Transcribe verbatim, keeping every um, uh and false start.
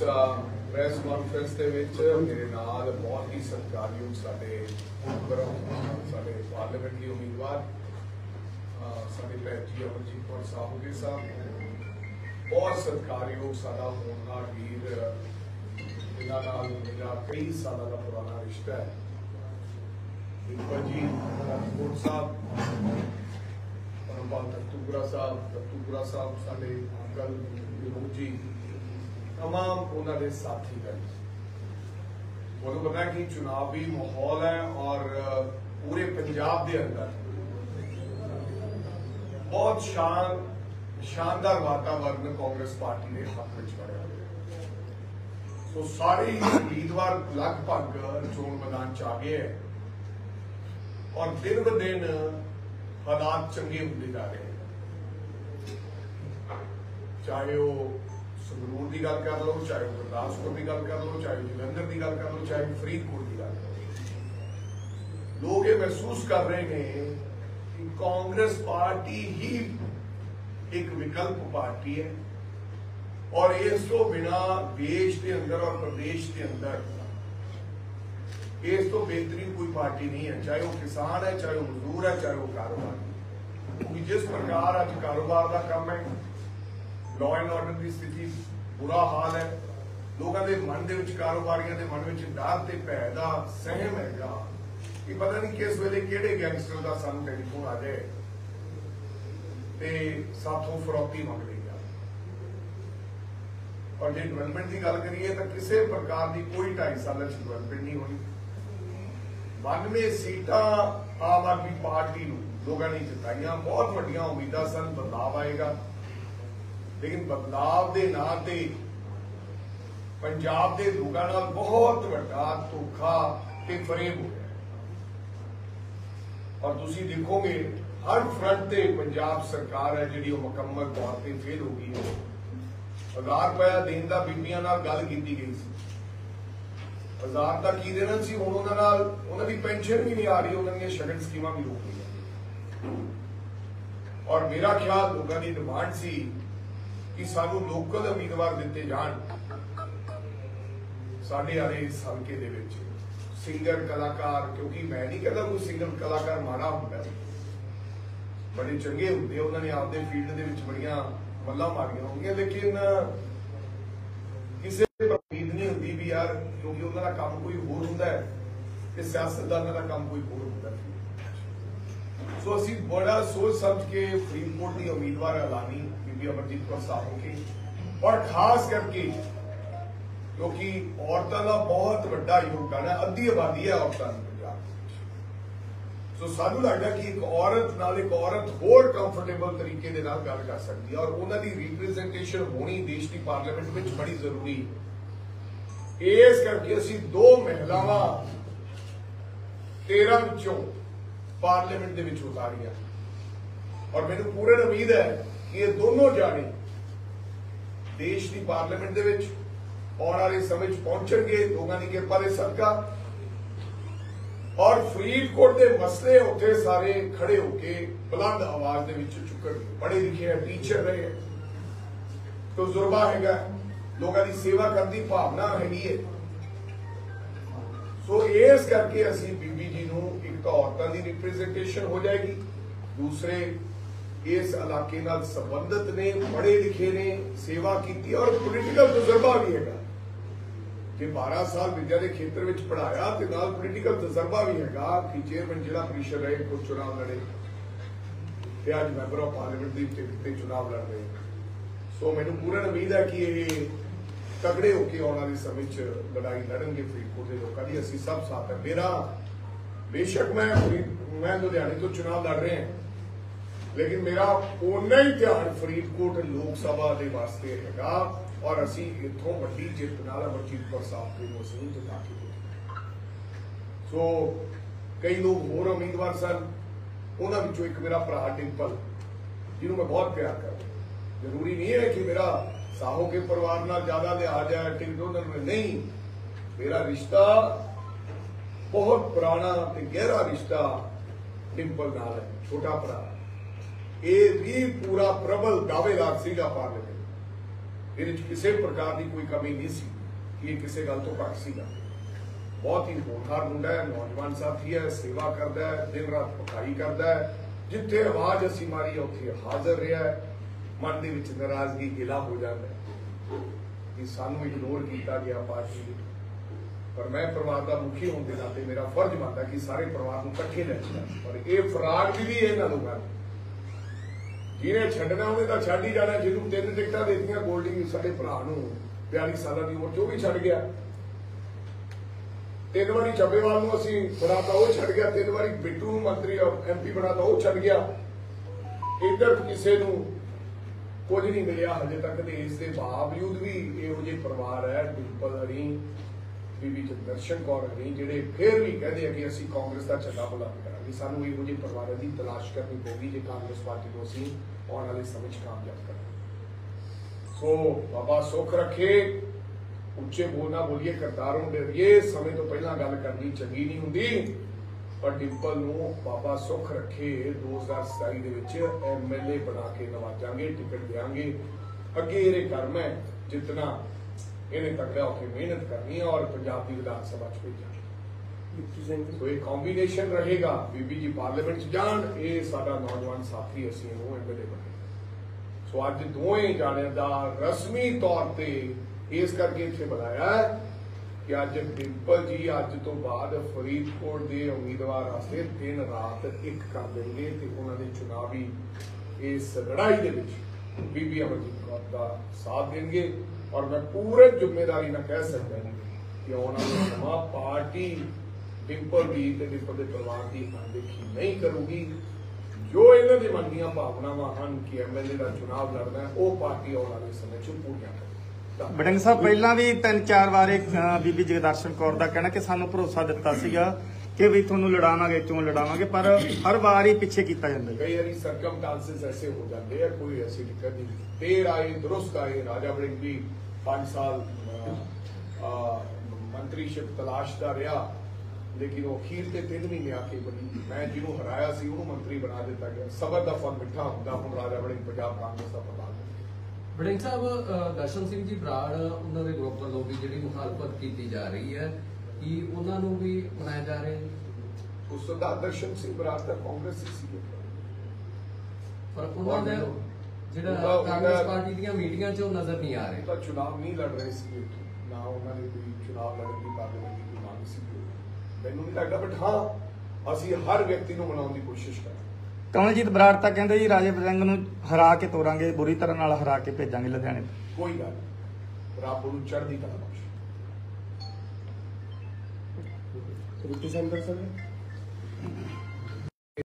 Press conference ਦੇ ਵਿੱਚ ਮੇਰੇ ਨਾਲ ਬਹੁਤ ਹੀ ਸਤਿਕਾਰਯੋਗ ਸਾਡੇ ਮੈਂਬਰ ਸਾਡੇ ਪਾਰਲੀਮੈਂਟਰੀ ਉਮੀਦਵਾਰ ਸਾਡੇ ਭੈਣ ਜੀ ਅਮਰਜੀਤ ਕੌਰ ਸਾਹੂਕੇ ਸਾਹਿਬ, ਬਹੁਤ ਸਤਿਕਾਰਯੋਗ ਸਾਡਾ ਹੋਣਹਾਰ ਵੀਰ, ਇਹਨਾਂ ਨਾਲ ਮੇਰਾ ਕਈ ਸਾਲਾਂ ਦਾ ਪੁਰਾਣਾ ਰਿਸ਼ਤਾ ਹੈ। ਬਿਲਕੁਲ ਜੀ ਰਾਜਕੋਟ ਸਾਹਿਬ, ਪਰਮਪਾਲ ਤਖਤੂਪੁਰਾ ਸਾਹਿਬ ਤਖਤੂਪੁਰਾ ਸਾਹਿਬ ਸਾਡੇ ਅੰਕਲ ਵਿਨੋਦ ਜੀ, तमाम उन्होंने साथी गए। उन्होंने बताया कि चुनावी माहौल है और पूरे पंजाब के अंदर बहुत शान शानदार वातावरण कांग्रेस पार्टी के हक में बनया। सो सारे उम्मीदवार लगभग चोन मैदान च आ गए हैं और दिन ब दिन हालात चंगे होते जा रहे हैं, चाहे वो संगरूर की गल कर लो, चाहे गुरदासपुर की गल कर लो, चाहे जलंधर की गल कर लो, चाहे फरीदकोट की गल कर लो। लोग ये महसूस कर रहे हैं कि कांग्रेस पार्टी ही एक विकल्प पार्टी है और इस तो बिना देश के अंदर और प्रदेश के अंदर इस तो बेहतरीन कोई पार्टी नहीं है, चाहे वो किसान है, चाहे वो मजदूर है, चाहे वो कारोबार है। क्योंकि जिस प्रकार अज कारोबार का काम है, लॉ एंड ऑर्डर की स्थिति बुरा हाल है, लोगों के मन के कारोबारियों के मन में डर ते भय दा सहम हैगा कि पता नहीं किस वेले किहड़े गैंगस्टर का सानू टेलीफोन आ जाए ते साथों फरौती मंग लेगा। और जे डिवेलपमेंट की गल करिए तो किसी प्रकार की कोई ढाई साल डिवेलपमेंट नहीं होनी। बानवे सीटां आम आदमी पार्टी लोगों ने जिताइया, बहुत वड्डियां उम्मीदां सन बदलाव आएगा, लेकिन बदलाव के नाम से पंजाब के लोगों नाल बहुत वड्डा धोखा ते फरेब हो गया। और तुसी देखोगे हर फ्रंट से पंजाब सरकार है जिहड़ी मुकम्मल तौर पर फेल हो गई है। हजार रुपया देने का बीबियां नाल गल की गई सी, हजार का की देना सी, हुण उन्हां नाल उन्हां दी पेंशन भी नहीं आ रही, उन्हां दी शगन स्कीमां भी रोक ली। और मेरा ख्याल लोगों की डिमांड सी कि सानू लोकल उम्मीदवार दिते जान। साडे वाले इस हल्के दे विच सिंगर कलाकार, क्योंकि मैं नहीं कहता कोई सिंगर कलाकार माड़ा हुंदा, बड़े चंगे हुंदे, उन्होंने आपदे फील्ड दे विच बड़ियां मल्लां मारियां होंदियां, लेकिन किसी उम्मीद नहीं हुंदी भी यार, क्योंकि उन्हां दा काम कोई होर हुंदा है ते सियासतदानां दा काम कोई होर हुंदा है। सो असीं बड़ा सोच समझ के फरीदकोट दी उम्मीदवार ऐलानी अमरजीत कौर साहूके, और खास करके क्योंकि औरतों का बहुत बड़ा योगदान है, अद्धी आबादी है औरतों पंजाब। सो सानू लगता कि एक औरत नाल एक औरत होर कंफर्टेबल तरीके दे नाल गल कर सकती है और उन्हां दी रिप्रेजेंटेशन होनी देश की पार्लीमेंट में बड़ी जरूरी। इस करके असीं दो महिलावां तेरह विचों पार्लीमेंट दे विच उतारियां और मैनूं पूरी उम्मीद है कि ये दोनों जाने देश की पार्लीमेंट दे विच आने वाले समय पहुंचेंगे लोगों की कृपा के सदका, और फरीदकोट के मसले उत्थे सारे खड़े होके बुलंद आवाज दे विच चुकणगे। पढ़े लिखे हैं, टीचर रहे हैं, तजुर्बा हैगा, लोगों की सेवा करने की भावना हैगी है। सो इस करके असीं बीबी जी नूं एक तो औरतों की रिप्रेजेंटेशन हो जाएगी, दूसरे इस इलाके नाल संबंधित ने, पढ़े लिखे ने, सेवा की और पोलिटिकल तजर्बा भी है। जे बारह साल विद्या के खेत्र में पढ़ाया तो नाल पोलिटिकल तजर्बा भी है कि चेयरमैन जिला परिषद रहे, खुद चुनाव लड़े, ते अज मैंबर ऑफ पार्लीमेंट की टिकट पर चुनाव लड़ रहे। सो मैनूं पूरी उम्मीद है कि ये तगड़े होकर आने वाले समय लड़ाई लड़नगे फरीदकोट के लोगों की। असीं सब साथ है। मेरा बेशक मैं मैं लुधियाने तो चुनाव लड़ रहे हैं, लेकिन मेरा उन्ना ही ध्यान फरीदकोट लोक सभा के वास्ते हैगा और असी इत्थों वड्डी जित नाल अमरजीत कौर साहूके नूं असीं जिता के। सो कई लोग होर उम्मीदवार सन, उन्हां विचों एक मेरा भरा डिंपल जिन्हों मैं बहुत प्यार करदा। जरूरी नहीं है कि मेरा साहूके परिवार नाल ज्यादा लिहाज है, टिकट उन्होंने नहीं, मेरा रिश्ता बहुत पुराना ते गहरा रिश्ता डिंपल नाल है, छोटा भरा। ये भी पूरा प्रबल दावेदार सीगा पार्लीमेंट। ਇਹਦੇ 'ਚ ਕਿਸੇ ਪ੍ਰਕਾਰ ਦੀ ਕੋਈ ਕਮੀ ਨਹੀਂ ਸੀ ਕਿ ਇਹ ਕਿਸੇ ਗੱਲ ਤੋਂ ਘੱਟ ਸੀਗਾ। ਬਹੁਤ ਹੀ ਹੋਣਹਾਰ ਮੁੰਡਾ ਹੈ, ਨੌਜਵਾਨ ਸਾਥੀ ਹੈ, ਸੇਵਾ ਕਰਦਾ ਹੈ, ਦਿਨ ਰਾਤ ਪਕਾਈ ਕਰਦਾ ਹੈ। ਜਿੱਥੇ ਆਵਾਜ਼ ਅਸੀਂ ਮਾਰੀ ਉੱਥੇ ਹਾਜ਼ਰ ਰਿਹਾ ਹੈ। ਮਨ ਦੇ ਵਿੱਚ ਨਾਰਾਜ਼ਗੀ ਗਿਲਾ ਹੋ ਜਾਂਦਾ ਹੈ ਕਿ ਸਾਨੂੰ ਇਗਨੋਰ ਕੀਤਾ ਗਿਆ ਪਾਰਟੀ ਨੇ। ਪਰ ਮੈਂ ਪਰਿਵਾਰ ਦਾ ਮੁਖੀ ਹੋਣ ਦੇ ਨਾਤੇ ਮੇਰਾ ਫਰਜ਼ ਬਣਦਾ ਕਿ ਸਾਰੇ ਪਰਿਵਾਰ ਨੂੰ ਇਕੱਠੇ ਲੈ ਜਾਣਾ। ਪਰ ਇਹ ਫਰਾਡ ਦੀ ਵੀ ਇਹਨਾਂ ਲੋਕਾਂ ਨੇ ਜਿਹਨੇ ਛੱਡਣਾ ਉਹਨੇ ਤਾਂ ਛੱਡ ਹੀ ਜਾਣਾ। ਜਿਹਨੂੰ ਤਿੰਨ ਟਿਕਟਾਂ ਦੇ ਦਿੱਤੀਆਂ ਗੋਲਡੀ ਸਾਡੇ ਭਰਾ ਨੂੰ ਬਿਆਲੀ ਸਾਲਾਂ ਦੀ ਉਮਰ 'ਚ, ਉਹ ਵੀ ਛੱਡ ਗਿਆ। ਤਿੰਨ ਵਾਰੀ ਚੱਬੇਵਾਲ ਨੂੰ ਅਸੀਂ ਬਣਾਤਾ, ਉਹ ਛੱਡ ਗਿਆ। ਤਿੰਨ ਵਾਰੀ ਬਿੱਟੂ ਨੂੰ ਮੰਤਰੀ ਐਮ ਪੀ ਬਣਾਤਾ, ਉਹ ਛੱਡ ਗਿਆ। ਇੱਧਰ ਕਿਸੇ ਨੂੰ ਕੁਝ ਨਹੀਂ ਮਿਲਿਆ ਹਜੇ ਤੱਕ। ਤੇ ਇਸ ਦੇ ਬਾਵਜੂਦ ਵੀ ਇਹੋ ਜਿਹੇ ਪਰਿਵਾਰ ਹੈ, ਡਿੰਪਲ ਹਰੀ, ਬੀਬੀ ਦਰਸ਼ਨ ਕੌਰ ਹਰੀ, ਜਿਹੜੇ ਫਿਰ ਵੀ ਕਹਿੰਦੇ ਆ ਕਿ ਅਸੀਂ ਕਾਂਗਰਸ ਦਾ ਝੰਡਾ ਬੁਲੰਦ ਕਰਾਂਗੇ। ਸਾਨੂੰ ਇਹੋ ਜਿਹੇ ਪਰਿਵਾਰਾਂ ਦੀ ਤਲਾਸ਼ ਕਰਨੀ ਪਊਗੀ ਜੇ ਕਾਂਗਰਸ ਪਾਰਟੀ ਨੂੰ ਅਸੀਂ ਆਉਣ ਵਾਲੇ ਸਮੇਂ 'ਚ ਕਾਮਯਾਬ ਕਰਾਂਗੇ। ਸੋ ਬਾਬਾ ਸੁੱਖ ਰੱਖੇ। ਉੱਚੇ ਬੋਲਣਾ ਬੋਲੀਏ, ਕਰਤਾਰੋਂ ਡਰੀਏ। ਸਮੇਂ ਤੋਂ ਪਹਿਲਾਂ ਗੱਲ ਕਰਨੀ ਚੰਗੀ ਨਹੀਂ ਹੁੰਦੀ। ਪਰ ਡਿੰਪਲ ਨੂੰ ਬਾਬਾ ਸੁੱਖ ਰੱਖੇ ਦੋ ਹਜ਼ਾਰ ਸਤਾਈ ਦੇ ਵਿੱਚ ਐਮ ਐਲ ਏ ਬਣਾ ਕੇ ਨਵਾਜਾਂਗੇ, ਟਿਕਟ ਦੇਵਾਂਗੇ। ਅੱਗੇ ਇਹਦੇ ਕਰਮ ਹੈ ਜਿੱਤਣਾ, ਇਹਨੇ ਤਕੜਾ ਹੋ ਕੇ ਮਿਹਨਤ ਕਰਨੀ ਹੈ ਔਰ ਪੰਜਾਬ ਦੀ ਵਿਧਾਨ ਸਭਾ 'ਚ ਭੇਜਾਂਗੇ। ਸੋ ਇਹ ਕੰਬੀਨੇਸ਼ਨ ਰਹੇਗਾ। ਬੀਬੀ ਜੀ ਪਾਰਲੀਮੈਂਟ 'ਚ ਜਾਣ, ਇਹ ਸਾਡਾ ਨੌਜਵਾਨ ਸਾਥੀ, ਅਸੀਂ ਇਹਨੂੰ ਐਮ ਐਲ ਏ ਬਣੇ। ਸੋ ਅੱਜ ਦੋਵੇਂ ਜਾਣਿਆਂ ਦਾ ਰਸਮੀ ਤੌਰ ਤੇ ਇਸ ਕਰਕੇ ਇੱਥੇ ਬੁਲਾਇਆ ਹੈ ਕਿ ਅੱਜ ਡਿੰਪਲ ਜੀ ਅੱਜ ਤੋਂ ਬਾਅਦ ਫਰੀਦਕੋਟ ਦੇ ਉਮੀਦਵਾਰ ਵਾਸਤੇ ਦਿਨ ਰਾਤ ਇੱਕ ਕਰ ਦੇਣਗੇ ਤੇ ਉਹਨਾਂ ਦੇ ਚੁਣਾਵੀ ਇਸ ਲੜਾਈ ਦੇ ਵਿੱਚ ਬੀਬੀ ਅਮਰਜੀਤ ਕੌਰ ਦਾ ਸਾਥ ਦੇਣਗੇ। ਔਰ ਮੈਂ ਪੂਰੇ ਜ਼ਿੰਮੇਵਾਰੀ ਨਾਲ ਕਹਿ ਸਕਦਾ ਕਿ ਆਉਣ ਵਾਲਾ ਸਮਾਂ ਪਾਰਟੀ ਡਿੰਪਲ ਦੀ ਤੇ ਡਿੰਪਲ ਦੇ ਪਰਿਵਾਰ ਦੀ ਅਣਦੇਖੀ ਨਹੀਂ ਕਰੂਗੀ। ਜੋ ਇਹਨਾਂ ਦੀ ਮਨ ਦੀਆਂ ਭਾਵਨਾਵਾਂ ਹਨ ਕਿ ਐਮ ਐਲ ਏ ਦਾ ਚੁਣਾਵ ਲੜਨਾ ਹੈ, ਉਹ ਪਾਰਟੀ ਆਉਣ ਵਾਲੇ ਸਮੇਂ 'ਚ ਪੂਰੀਆਂ ਕਰੇਗੀ। ਬਡਿੰਗ ਸਾਹਿਬ ਪਹਿਲਾਂ ਵੀ ਤਿੰਨ ਚਾਰ ਵਾਰ ਬੀਬੀ ਜਗਦਰਸ਼ਨ ਕੌਰ ਦਾ ਕਹਿਣਾ ਕਿ ਸਾਨੂੰ ਭਰੋਸਾ ਦਿੱਤਾ ਸੀਗਾ ਕਿ ਵੀ ਤੁਹਾਨੂੰ ਲੜਾਵਾਂਗੇ, ਚੋਣ ਲੜਾਵਾਂਗੇ, ਪਰ ਹਰ ਵਾਰ ਹੀ ਪਿੱਛੇ ਕੀਤਾ ਜਾਂਦਾ। ਕਈ ਵਾਰੀ ਸਰਕਮਟੈਂਸਸ ਐਸੇ ਹੋ ਜਾਂਦੇ ਆ, ਕੋਈ ਐਸੀ ਦਿੱਕਤ ਨਹੀਂ। ਦੇਰ ਆਏ ਦਰੁਸਤ ਆਏ। ਰਾਜਾ ਵੜਿੰਗ ਵੀ ਪੰਜ ਸਾਲ ਮੰਤਰੀਸ਼ਿਪ ਤਲਾਸ਼ਦਾ ਰਿਹਾ, ਲੇਕਿਨ ਉਹ ਅਖੀਰ ਤੇ ਤਿੰਨ ਮਹੀਨੇ ਆ ਕੇ ਬਣੀ। ਮੈਂ ਜਿਹਨੂੰ ਹਰਾਇਆ ਸੀ ਉਹਨੂੰ ਮੰਤਰੀ ਬਣਾ ਦਿੱਤਾ ਗਿਆ। ਸਬਰ ਦਾ ਫਲ ਮਿੱਠਾ ਹੁੰਦਾ। ਹੁਣ ਰਾਜਾ ਵੜਿੰਗ ਪੰਜਾਬ ਕਾਂਗਰਸ ਦਾ ਪ੍ਰਧਾਨ। ਵੜਿੰਗ ਸਾਹਿਬ, ਦਰਸ਼ਨ ਸਿੰਘ ਜੀ ਬਰਾੜ ਉਹਨਾਂ ਦੇ ਗਰੁੱਪ ਵੱਲੋਂ ਵੀ ਜਿਹੜੀ ਮੁਖਾਲਫਤ ਕੀਤੀ ਜਾ ਰਹੀ ਹੈ, ਕਿ ਉਹਨਾਂ ਨੂੰ ਵੀ ਬਣਾਇਆ ਜਾ ਰਿਹਾ ਹੈ। ਉਸ ਦਾ ਦਰਸ਼ਨ ਸਿੰਘ ਬਰਾੜ ਦਾ ਕਾਂਗਰਸ ਸੀ, ਪਰ ਉਹਨਾਂ ਦਾ ਜਿਹੜਾ ਕਾਂਗਰਸ ਪਾਰਟੀ ਦੀਆਂ ਮੀਟਿੰਗਾਂ 'ਚ ਉਹ ਨਜ਼ਰ ਨਹੀਂ ਆ ਰਹੇ। ਤਾਂ ਚੁਣਾਵ ਨਹੀਂ ਲੜ ਰਹੇ ਸੀ, ਨਾ ਉਹਨਾਂ ਨੇ ਕੋਈ ਚੁਣਾਵ ਲੜਨ ਦੀ ਪਾਰਲੀਮੈਂਟ ਦੀ ਕੋਈ ਮੰਗ ਸੀ। ਮੈਨੂੰ ਨਹੀਂ ਲੱਗਦਾ, ਬਟ ਹਾਂ ਅਸੀਂ ਹਰ ਵਿਅਕਤੀ ਨੂੰ ਮਨਾਉਣ ਦੀ ਕੋਸ਼ਿਸ਼ ਕਰਾਂਗੇ। ਕਮਲਜੀਤ ਬਰਾੜ ਤਾਂ ਕਹਿੰਦੇ ਜੀ ਰਾਜੇ ਵੜਿੰਗ ਨੂੰ ਹਰਾ ਕੇ ਤੋਰਾਂਗੇ, ਬੁਰੀ ਤਰ੍ਹਾਂ ਨਾਲ ਹਰਾ ਕੇ ਭੇਜਾਂਗੇ ਲੁਧਿਆਣੇ। ਕੋਈ ਗੱਲ ਨਹੀਂ, ਰੱਬ ਨੂੰ ਚੜ੍ਹਦੀ ਕਲਾ ਬਖਸ਼ੇ।